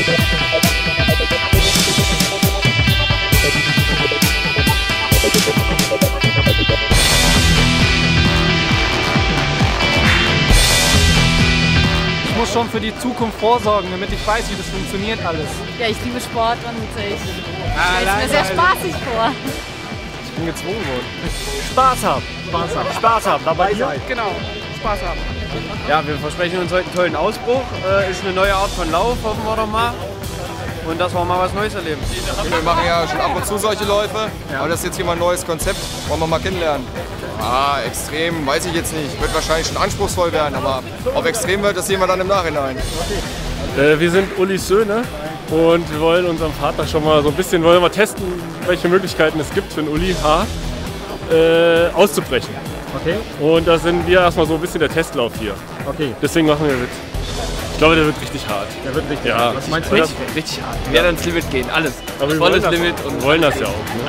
Ich muss schon für die Zukunft vorsorgen, damit ich weiß, wie das funktioniert alles. Ja, ich liebe Sport und ich stelle es mir sehr spaßig vor. Ich bin gezwungen worden. Spaß haben. Spaß haben. Dabei sein. Genau, Spaß haben. Ja, wir versprechen uns heute einen tollen Ausbruch. Ist eine neue Art von Lauf, hoffen wir doch mal. Und dass wir mal was Neues erleben. Wir machen ja schon ab und zu solche Läufe, aber das ist jetzt hier mal ein neues Konzept. Wollen wir mal kennenlernen. Ah, extrem, weiß ich jetzt nicht. Wird wahrscheinlich schon anspruchsvoll werden, aber ob extrem wird, das sehen wir dann im Nachhinein. Wir sind Ulis Söhne und wir wollen unserem Vater schon mal so ein bisschen testen, welche Möglichkeiten es gibt für einen Uli H. Auszubrechen. Okay. Und da sind wir erstmal so ein bisschen der Testlauf hier. Okay. Deswegen machen wir mit. Ich glaube, der wird richtig hart. Der wird richtig ja. hart. Was meinst du? Richtig hart. Wir werden ins Limit gehen, alles. Aber wir volles wollen das, Limit. Und wollen das ja auch. Ne?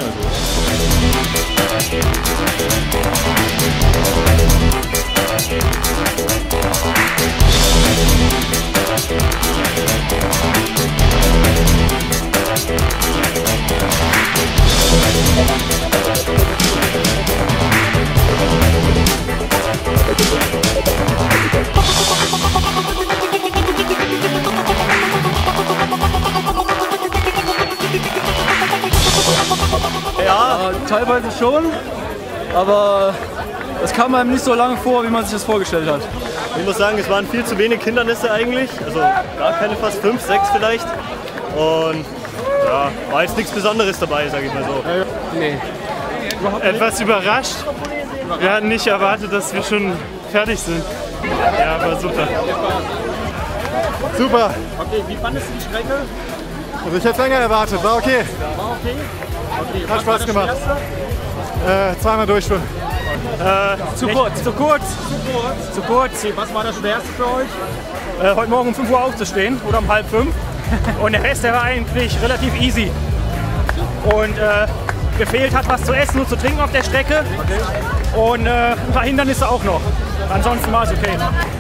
Ja, teilweise schon, aber es kam einem nicht so lange vor, wie man sich das vorgestellt hat. Ich muss sagen, es waren viel zu wenig Hindernisse eigentlich. Also gar keine, fast 5, 6 vielleicht. Und ja, war jetzt nichts Besonderes dabei, sage ich mal so. Nee. Etwas überrascht. Wir hatten nicht erwartet, dass wir schon fertig sind. Ja, war super. Super. Okay, wie fandest du die Strecke? Also ich hätte länger erwartet, war okay. War okay? Okay, Hat Spaß gemacht. Zweimal durchschwimmen. Zu kurz. Zu kurz. Okay, was war das Schwerste für euch? Heute Morgen um 5 Uhr aufzustehen oder um halb 5. Und der Rest der war eigentlich relativ easy. Und gefehlt hat was zu essen und zu trinken auf der Strecke. Und ein paar Hindernisse auch noch. Ansonsten war es okay.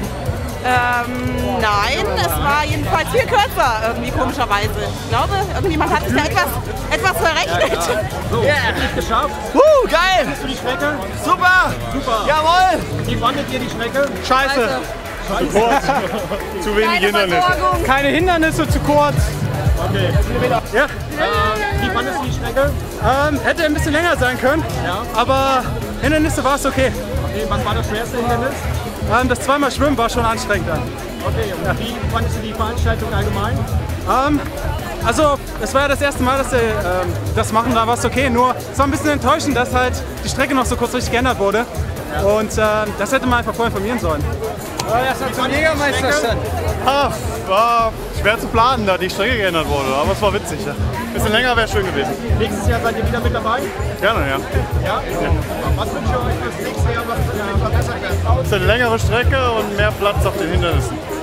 Nein, es war jedenfalls viel kürzer, irgendwie komischerweise. Ich glaube, irgendjemand hat sich da etwas verrechnet. So, geschafft. Geil! Hast du die Strecke? Super! Super. Jawohl! Wie fandet ihr die Strecke? Scheiße! Zu wenig Hindernisse. Keine Hindernisse, zu kurz. Okay. Ja. Wie fandest du die Strecke? Hätte ein bisschen länger sein können, Ja. aber Hindernisse war es okay. Okay, was war das schwerste Hindernis? Das zweimal Schwimmen war schon anstrengend dann. Okay, und wie fandest du die Veranstaltung allgemein? Also, es war ja das erste Mal, dass wir das machen, da war es okay. Nur, es war ein bisschen enttäuschend, dass halt die Strecke noch so kurzfristig geändert wurde. Und das hätte man einfach vorher informieren sollen. Das hat zum Jägermeister stand. War schwer zu planen, da die Strecke geändert wurde, aber es war witzig. Ja. Ein bisschen länger wäre schön gewesen. Nächstes Jahr seid ihr wieder mit dabei? Gerne, ja. Ja? Was wünscht ihr euch fürs nächste Jahr, was verbessert werden? Es ist eine längere Strecke und mehr Platz auf den Hindernissen.